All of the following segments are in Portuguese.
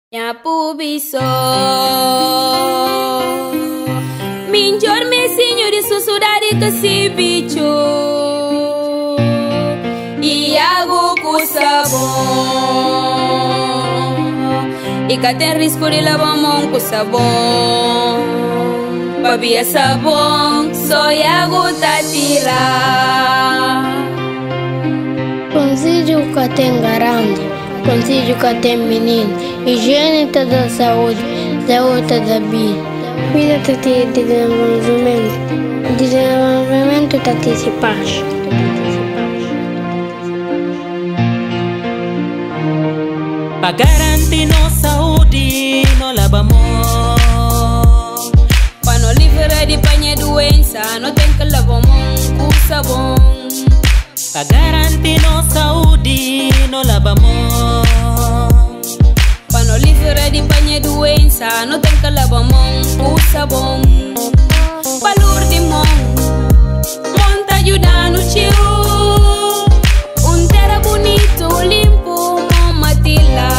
Minha pubiso Minjor me senhor sussurrar que se bicho E água com sabão E cá tem risco de lavar mão com sabão Babia sabão, só água tá tirar Conselho que tem garante, conselho que tem menino, higiene da saúde, saúde da vida. Vida tá de desenvolvimento tá de paz. Para garantir nossa saúde, não lavamos. Para não livrar de panha doença, não tem que lavar mão com sabão. Para garantir nossa saúde, não lavamos. Para não livrar de panha doença, não tem que lavar mão com sabão. Valor de mão, mão tá ajudando tio. Terra bonito, limpo, mão matila.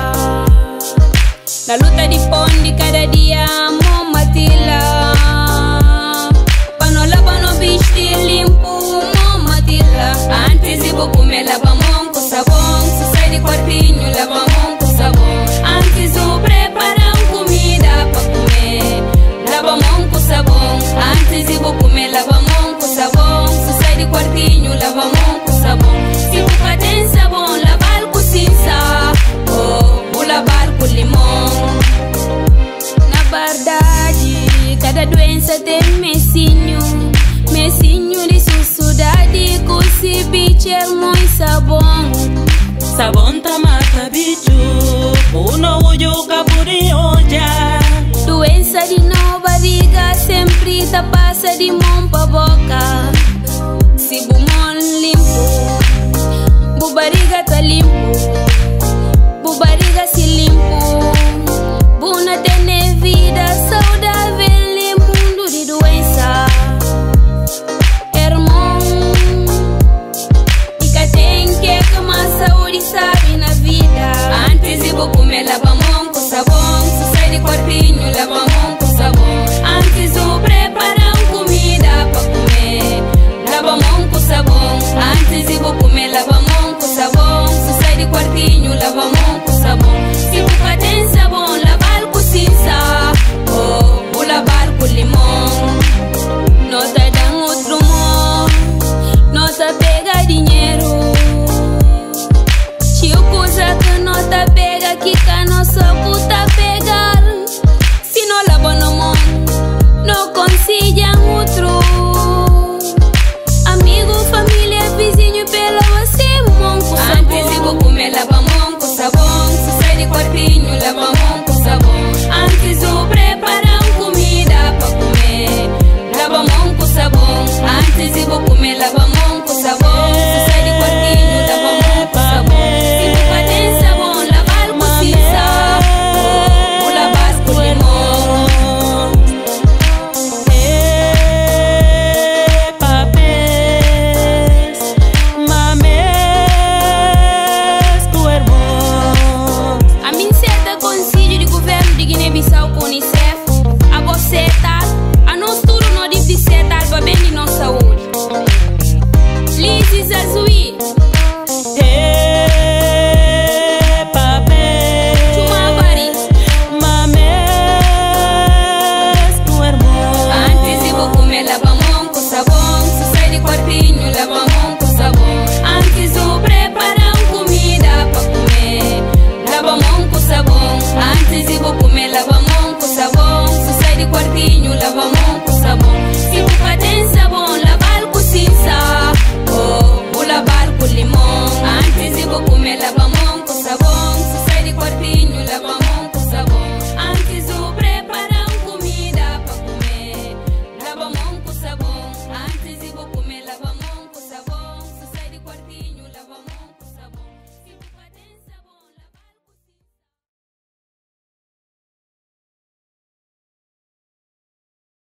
Na luta de pão de cada dia, mão matila. Para não lavar no vestir limpo, antes de vou comer, lava a mão com sabão. Se sai de quartinho, lava a mão com sabão. Antes de preparar comida para comer, lava a mão com sabão. Antes de vou comer, lava a mão com sabão. Se sai de quartinho, lava a mão com sabão. Se boca tem sabão, lavar com cinza. Oh, vou lavar com limão. Na verdade, cada doença tem messinho. Messinho de sussurrade com se bicho é muito sabão. Sabão tá mata bicho, o novo joga por olhar. Doença de não barriga sempre tá passa de mão pra boca. Se bumão limpo, bu barriga tá limpo, bu barriga se limpo. Bu na tem vida saudável em mundo de doença. Saúde sabe na vida. Antes de vou comer, lava a mão com sabão. Se sai de quartinho, lava a mão com sabão. Antes de preparar comida para comer, lava a mão com sabão. Antes de vou comer, lava a mão com sabão. Se sai de quartinho, lava a mão com sabão. Se boca tem sabão, lavar com cinza. Oh, vou lavar com limão. Nota dá outro mão, nota pega dinheiro. Que nota pega, que cano só puta pegar. Se não lava no mão, não consiga outro. Amigo, família, vizinho, pela você, mão com sabão. Antes de vou comer, lava a mão com sabão. Se sai de quartinho, lava a mão com sabão. Antes de preparar comida pra comer, lava a mão com sabão. Antes de vou comer, lava a mão com sabão. Se sai de quartinho, lava a mão com sabão. Conselho de governo de Guiné-Bissau com